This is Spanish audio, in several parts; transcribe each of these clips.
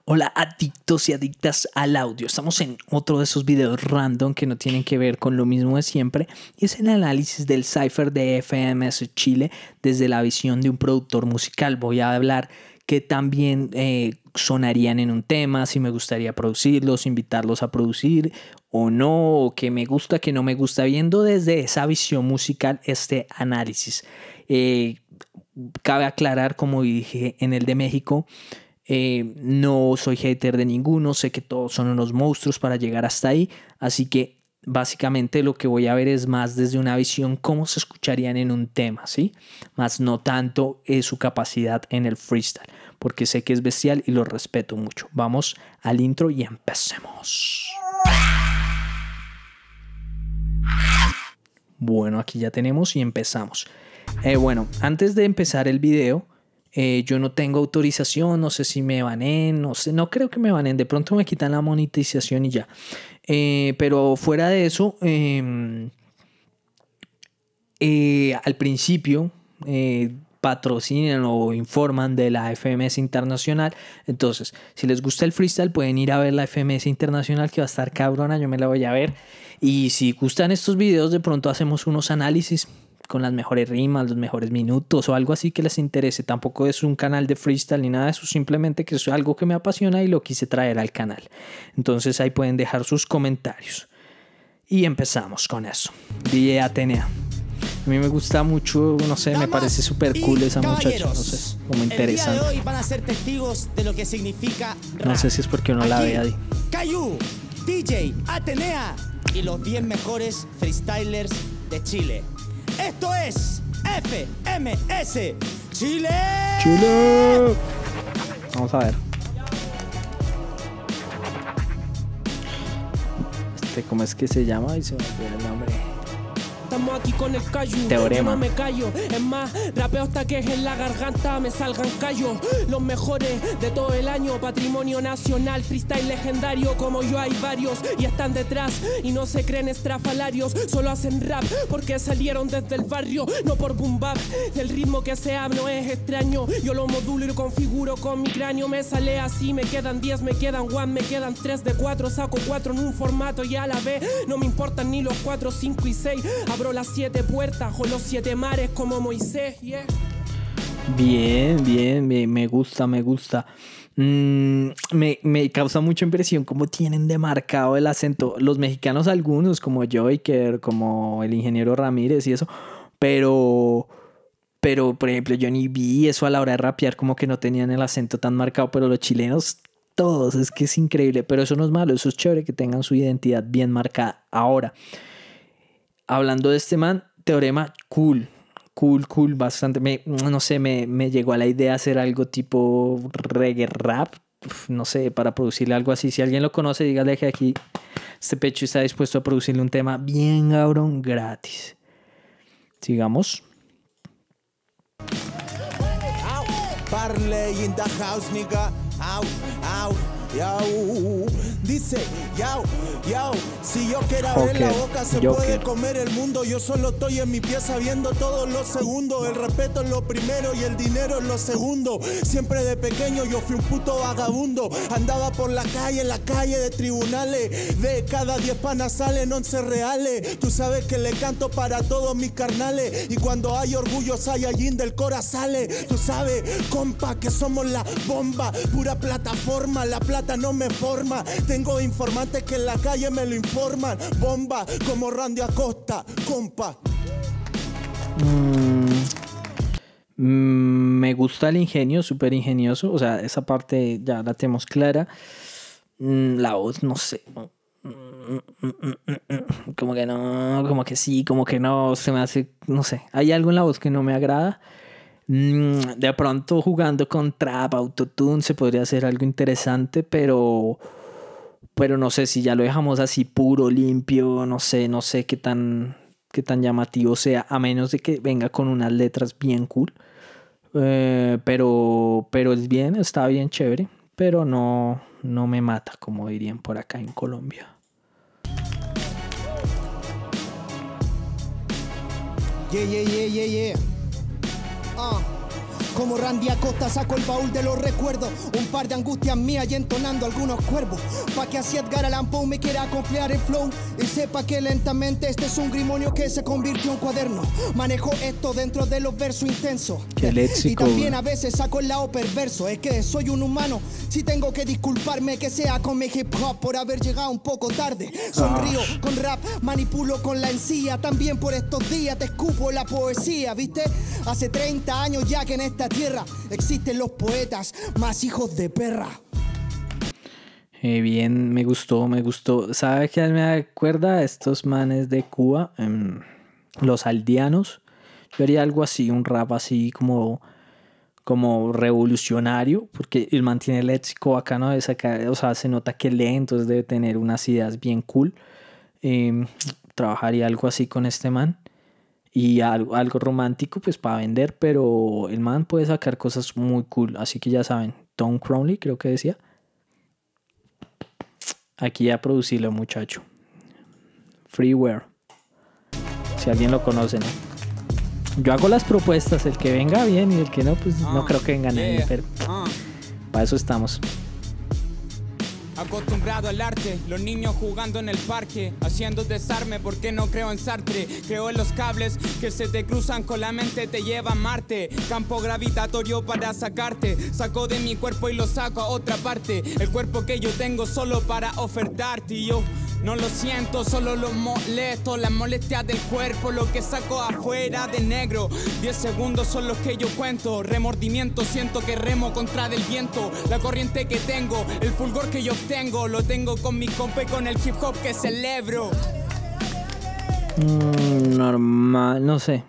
Hola adictos y adictas al audio. Estamos en otro de esos videos random que no tienen que ver con lo mismo de siempre. Y es el análisis del Cypher de FMS Chile desde la visión de un productor musical. Voy a hablar que también sonarían en un tema, si me gustaría producirlos, invitarlos a producir o no, o que me gusta, que no me gusta, viendo desde esa visión musical este análisis. Cabe aclarar, como dije en el de México, no soy hater de ninguno, sé que todos son unos monstruos para llegar hasta ahí, así que básicamente lo que voy a ver es más desde una visión cómo se escucharían en un tema, ¿sí? Más no tanto su capacidad en el freestyle, porque sé que es bestial y lo respeto mucho. Vamos al intro y empecemos. Bueno, aquí ya tenemos y empezamos. Bueno, antes de empezar el video, yo no tengo autorización, no sé si me banen, no sé, no creo que me banen, de pronto me quitan la monetización y ya. Pero fuera de eso, al principio patrocinan o informan de la FMS Internacional. Entonces, si les gusta el freestyle, pueden ir a ver la FMS Internacional, que va a estar cabrona, yo me la voy a ver. Y si gustan estos videos, de pronto hacemos unos análisis con las mejores rimas, los mejores minutos o algo así que les interese. Tampoco es un canal de freestyle ni nada de eso, simplemente que es algo que me apasiona y lo quise traer al canal. Entonces ahí pueden dejar sus comentarios. Y empezamos con eso. DJ Atenea. A mí me gusta mucho, no sé, me parece súper cool esa muchacha, no sé, como interesante. El día de hoy van a ser testigos de lo que significa rap. No sé si es porque uno la ve ahí. Cayu, DJ, Atenea y los 10 mejores freestylers de Chile. Esto es FMS Chile. ¡Chile! Vamos a ver. ¿Cómo es que se llama? Y se me olvidó el nombre. Estamos aquí con el Cayu, Teorema. yo no me callo. Es más, rapeo hasta que en la garganta me salgan callos. Los mejores de todo el año, patrimonio nacional, freestyle legendario. Como yo hay varios y están detrás y no se creen estrafalarios. Solo hacen rap porque salieron desde el barrio, no por boom bap. El ritmo que sea no es extraño. Yo lo modulo y lo configuro con mi cráneo. Me sale así, me quedan 10, me quedan 1, me quedan 3 de 4. Saco 4 en un formato y a la vez no me importan ni los 4, 5 y 6. Abro las 7 puertas o los 7 mares como Moisés, yeah. Bien, bien, me gusta, me gusta. Me causa mucha impresión cómo tienen demarcado el acento. Los mexicanos algunos, como Joker, como el ingeniero Ramírez y eso. Pero por ejemplo, Johnny B, eso a la hora de rapear como que no tenían el acento tan marcado. Pero los chilenos, todos, es que es increíble. Pero eso no es malo, eso es chévere que tengan su identidad bien marcada. Ahora, hablando de este man, Teorema, cool, bastante. No sé, me llegó a la idea hacer algo tipo reggae rap, no sé, para producirle algo así. Si alguien lo conoce, dígale que aquí este pecho está dispuesto a producirle un tema bien cabrón, gratis. Sigamos. Parley in the house, nigga. Au, au, yau. Dice, yau, yau. Si yo quiera ver la boca, se puede comer el mundo. Yo solo estoy en mi pieza viendo todos los segundos. El respeto es lo primero y el dinero es lo segundo. Siempre de pequeño yo fui un puto vagabundo. Andaba por la calle de tribunales. De cada 10 panas salen 11 reales. Tú sabes que le canto para todos mis carnales. Y cuando hay orgullo, Saiyajin del Cora sale. Tú sabes, compa, que somos la bomba. Pura plataforma, la plata no me forma. Tengo informantes que en la calle me lo informan. Bomba, como Randy Acosta, compa. Me gusta el ingenio, súper ingenioso. O sea, esa parte ya la tenemos clara. La voz, no sé. Como que no, como que sí, como que no. Se me hace, no sé. Hay algo en la voz que no me agrada. De pronto jugando con trap, autotune, se podría hacer algo interesante, pero no sé si ya lo dejamos así puro, limpio, no sé qué tan llamativo sea, a menos de que venga con unas letras bien cool. Pero es bien, está bien chévere, pero no me mata, como dirían por acá en Colombia. Yeah. Como Randy Acosta saco el baúl de los recuerdos. Un par de angustias mías y entonando algunos cuervos. Pa' que así Edgar Allan Poe me quiera copiar el flow. Y sepa que lentamente este es un grimorio que se convirtió en cuaderno. Manejo esto dentro de los versos intensos. Qué léxico, y también a veces saco el lado perverso. Es que soy un humano. Si tengo que disculparme que sea con mi hip hop por haber llegado un poco tarde. Sonrío con rap, manipulo con la encía. También por estos días te escupo la poesía, ¿viste? Hace 30 años ya que en esta tierra existen los poetas más hijos de perra. Bien, me gustó. ¿Sabe qué me acuerda a estos manes de Cuba? Los aldeanos. Yo haría algo así, un rap así como revolucionario, porque el man tiene el léxico bacano de sacar, o sea, se nota que lee, entonces debe tener unas ideas bien cool. Trabajaría algo así con este man. Y algo romántico pues para vender, pero el man puede sacar cosas muy cool, así que ya saben, Tom Crowley creo que decía, aquí a producirlo, muchacho. Freeware, si alguien lo conoce, ¿no? Yo hago las propuestas, el que venga bien y el que no, pues no creo que venga nadie, pero para eso estamos. Acostumbrado al arte, los niños jugando en el parque, haciendo desarme porque no creo en Sartre. Creo en los cables que se te cruzan con la mente, te lleva a Marte. Campo gravitatorio para sacarte, saco de mi cuerpo y lo saco a otra parte. El cuerpo que yo tengo solo para ofertarte y yo no lo siento, solo lo molesto. La molestia del cuerpo, lo que saco afuera de negro. 10 segundos son los que yo cuento. Remordimiento, siento que remo contra del viento. La corriente que tengo, el fulgor que yo obtengo, lo tengo con mi compa y con el hip hop que celebro. Normal, no sé.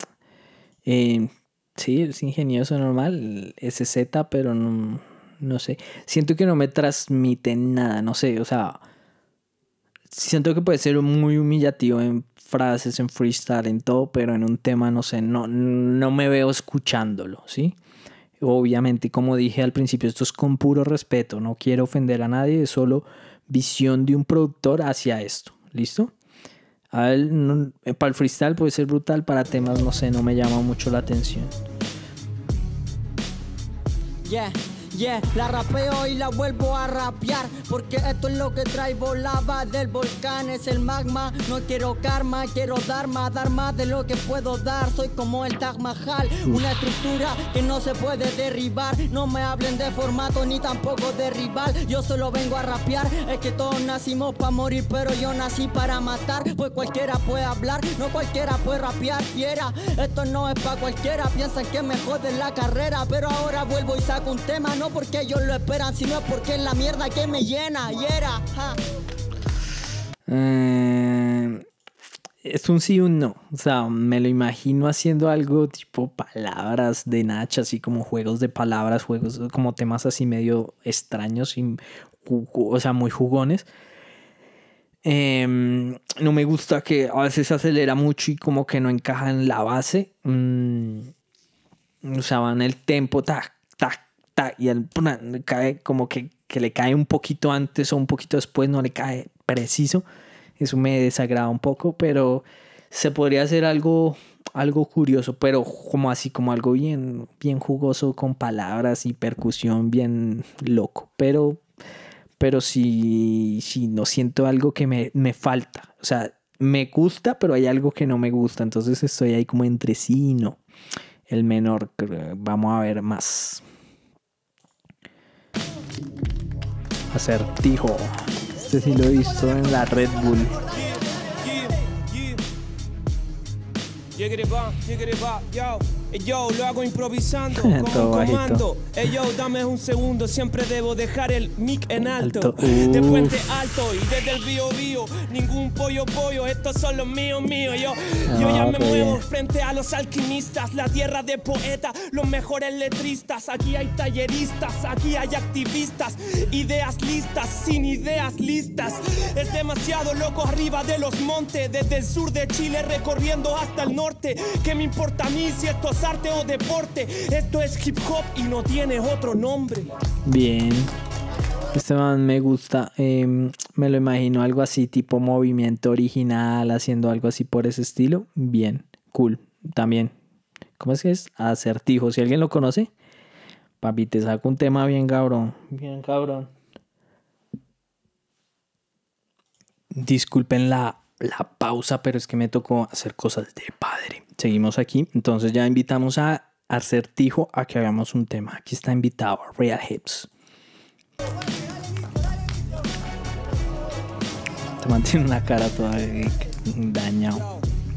Sí, es ingenioso, normal. SZ, pero no sé. Siento que no me transmite nada, no sé, o sea... Siento que puede ser muy humillativo en frases, en freestyle, en todo, pero en un tema, no sé, no me veo escuchándolo, ¿sí? Obviamente, como dije al principio, esto es con puro respeto, no quiero ofender a nadie, es solo visión de un productor hacia esto, ¿listo? Para el freestyle puede ser brutal, para temas, no sé, no me llama mucho la atención. La rapeo y la vuelvo a rapear, porque esto es lo que traigo, lava del volcán, es el magma. No quiero karma, quiero dar más de lo que puedo dar. Soy como el Taj Mahal, una estructura que no se puede derribar. No me hablen de formato ni tampoco de rival, yo solo vengo a rapear. Es que todos nacimos para morir, pero yo nací para matar. Pues cualquiera puede hablar, no cualquiera puede rapear. Esto no es para cualquiera, piensan que me joden la carrera, pero ahora vuelvo y saco un tema, no porque ellos lo esperan, sino porque es la mierda que me llena. Es un sí y un no. O sea, me lo imagino haciendo algo tipo palabras de Nach, así como juegos de palabras, juegos como temas así medio extraños, o sea, muy jugones. No me gusta que a veces se acelera mucho y como que no encaja en la base. O sea, va en el tempo, tac, tac, tac, y cae como que le cae un poquito antes o un poquito después, no le cae preciso. Eso me desagrada un poco, pero se podría hacer algo curioso, pero como así, como algo bien jugoso con palabras y percusión bien loco. Pero sí no siento algo que me falta. O sea, me gusta, pero hay algo que no me gusta. Entonces estoy ahí como entre sí y no. El menor, vamos a ver más. Acertijo. Este sí lo he visto en la Red Bull. Yo lo hago improvisando como un comando. Yo, dame un segundo, siempre debo dejar el mic en alto. De Puente Alto y desde el Bío, ningún pollo, estos son los míos. Yo ya me muevo frente a los alquimistas, la tierra de poetas, los mejores letristas. Aquí hay talleristas, aquí hay activistas, ideas listas, sin ideas listas. Es demasiado loco arriba de los montes, desde el sur de Chile recorriendo hasta el norte. ¿Qué me importa a mí si esto es arte o deporte? Esto es hip hop y no tiene otro nombre. Bien. Este man me gusta. Me lo imagino algo así, tipo movimiento original, haciendo algo así por ese estilo. Bien, cool. También ¿Cómo es que es? Acertijo. Si alguien lo conoce, papi, te saco un tema bien cabrón. Bien cabrón. Disculpen la pausa, pero es que me tocó hacer cosas de padre. Seguimos aquí. Entonces ya invitamos a Acertijo a que hagamos un tema. Aquí está invitado Real Hips. Te mantiene una cara toda dañado.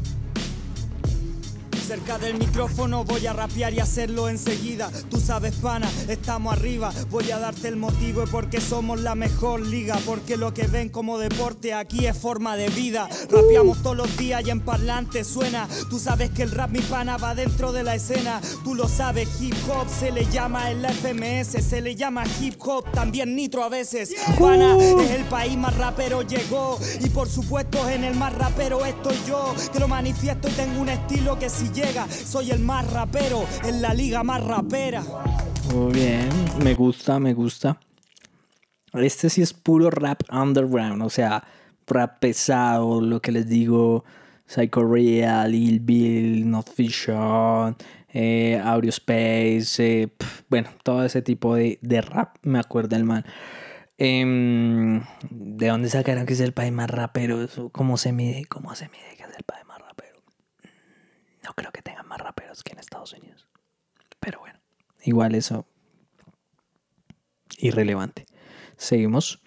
Cerca del micrófono voy a rapear y hacerlo enseguida. Tú sabes, pana, estamos arriba. Voy a darte el motivo y porque somos la mejor liga. Porque lo que ven como deporte aquí es forma de vida. Rapeamos todos los días y en parlante suena. Tú sabes que el rap, mi pana, va dentro de la escena. Tú lo sabes, hip hop se le llama en la FMS. Se le llama hip hop, también nitro a veces. Pana, es el país más rapero llegó. Y por supuesto en el más rapero estoy yo. Que lo manifiesto y tengo un estilo que si llega, soy el más rapero en la liga más rapera. Muy bien, me gusta. Este sí es puro rap underground, o sea, rap pesado, lo que les digo, Psycho Real, Lil Bill, Not Fiction, Audiospace, bueno, todo ese tipo de rap, me acuerdo el man. ¿De dónde sacaron que es el país más rapero? ¿Cómo se mide que es el país más rapero? No creo que tengan más raperos que en Estados Unidos. Pero bueno, igual eso irrelevante. Seguimos.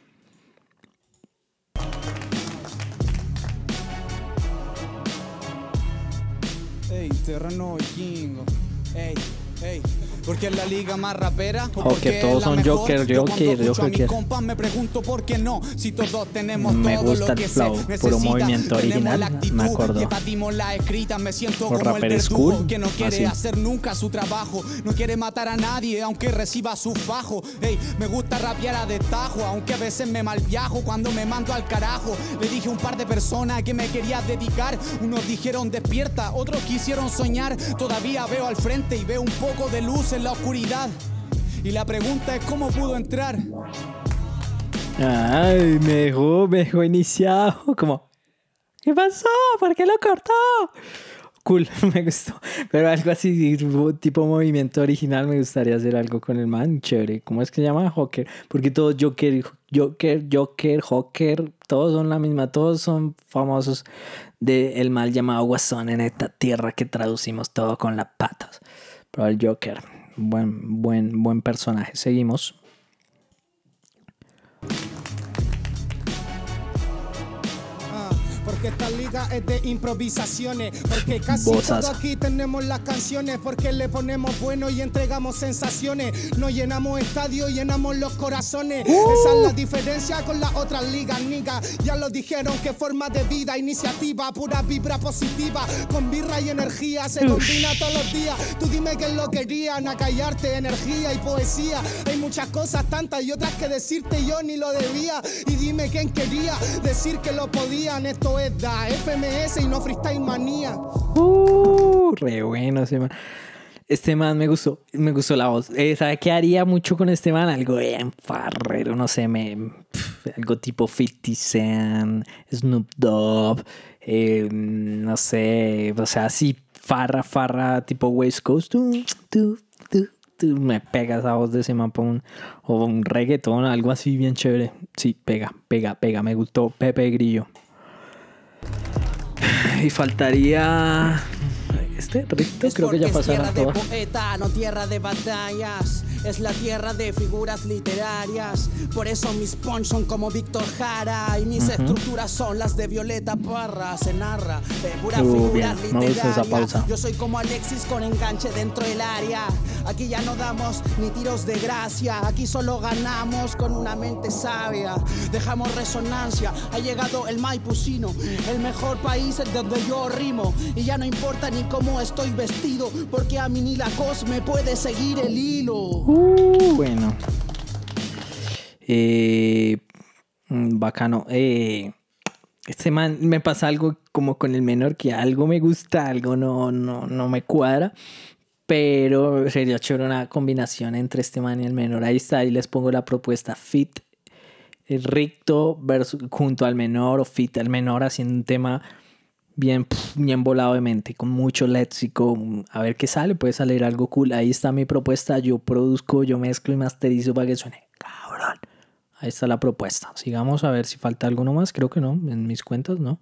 Ey, Terrano Vikingo. Ey, porque es la liga más rapera. Joker, todos son Joker. A mis compas me pregunto por qué no. Si todos tenemos me todo gusta lo que el flow, se necesita. puro movimiento original, me acuerdo. Debatimos la escrita, me siento Por como el Rapper verdugo School, que no quiere así. hacer nunca su trabajo. No quiere matar a nadie, aunque reciba su fajo. Ey, me gusta rapear a destajo, aunque a veces me malviajo cuando me mando al carajo. Le dije a un par de personas que me quería dedicar. Unos dijeron despierta, otros quisieron soñar. Todavía veo al frente y veo un poco de luz en la oscuridad. Y la pregunta es cómo pudo entrar. Ay, me dejó iniciado. Como, ¿qué pasó? ¿Por qué lo cortó? Cool, me gustó. Pero algo así, tipo movimiento original, me gustaría hacer algo con el man. Chévere. ¿Cómo es que se llama? Joker. Porque todos Joker, todos son la misma. Todos son famosos del mal llamado Guasón en esta tierra que traducimos todo con las patas. Pero el Joker, buen personaje. Seguimos. Porque esta liga es de improvisaciones. Porque casi Bosazo. todo aquí tenemos las canciones. Porque le ponemos bueno y entregamos sensaciones. No llenamos estadios, llenamos los corazones. Esa es la diferencia con las otras ligas, nigga. Ya lo dijeron, que forma de vida, iniciativa, pura vibra positiva. Con birra y energía se combina todos los días. Tú dime qué es lo que querían, a callarte, energía y poesía. Hay muchas cosas, tantas y otras que decirte, yo ni lo debía. Y dime quién quería decir que lo podían. Esto es da FMS y no Freestyle Manía. Re bueno ese man. Este man me gustó la voz. ¿Sabe qué haría mucho con este man? Algo bien farrero, no sé, algo tipo 50 Cent, Snoop Dogg, no sé, o sea, así farra tipo West Coast. Me pega esa voz de ese man o un reggaetón, algo así bien chévere. Sí, pega, me gustó Pepe Grillo. Y faltaría este Rito, creo que ya pasaron todos. Es tierra de poeta, no tierra de batallas. Es la tierra de figuras literarias. Por eso mis punch son como Víctor Jara. Y mis estructuras son las de Violeta Parra. Se narra de pura figura literaria. Yo soy como Alexis con enganche dentro del área. Aquí ya no damos ni tiros de gracia. Aquí solo ganamos con una mente sabia. Dejamos resonancia. Ha llegado el maipucino, el mejor país en donde yo rimo. Y ya no importa ni cómo estoy vestido, porque a mí ni la cos me puede seguir el hilo. Bueno. Bacano. Este man me pasa algo como con el menor, que algo me gusta, algo no me cuadra. Pero sería chévere una combinación entre este man y el menor. Ahí está, ahí les pongo la propuesta. Fit Ricto junto al menor, o fit al menor haciendo un tema bien volado de mente, con mucho léxico. A ver qué sale, puede salir algo cool. Ahí está mi propuesta. Yo produzco, yo mezclo y masterizo para que suene cabrón. Ahí está la propuesta. Sigamos a ver si falta alguno más. Creo que no, en mis cuentas no.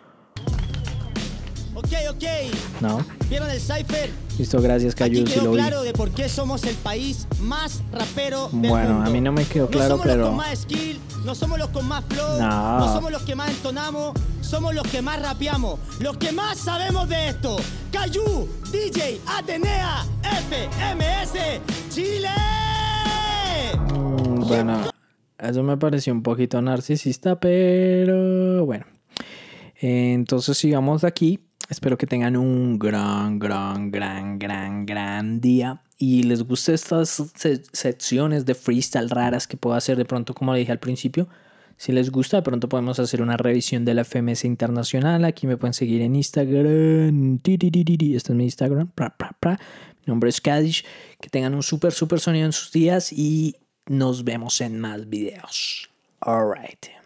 Ok. No. ¿Vieron el Cypher? Listo, gracias, Cayu. Aquí Si quedó lo vi. claro de por qué somos el país más rapero del Bueno, mundo. a mí no me quedó claro, no somos pero... los con más skill, no somos los con más flow, No. no somos los que más entonamos, somos los que más rapeamos, los que más sabemos de esto. Cayu, DJ, Atenea, FMS, Chile. Bueno, eso me pareció un poquito narcisista, pero bueno. Entonces sigamos aquí. Espero que tengan un gran día y les guste estas secciones de freestyle raras que puedo hacer de pronto, como le dije al principio. Si les gusta, de pronto podemos hacer una revisión de la FMS Internacional. Aquí me pueden seguir en Instagram. Este es mi Instagram. Mi nombre es Kadish. Que tengan un súper sonido en sus días y nos vemos en más videos. Alright.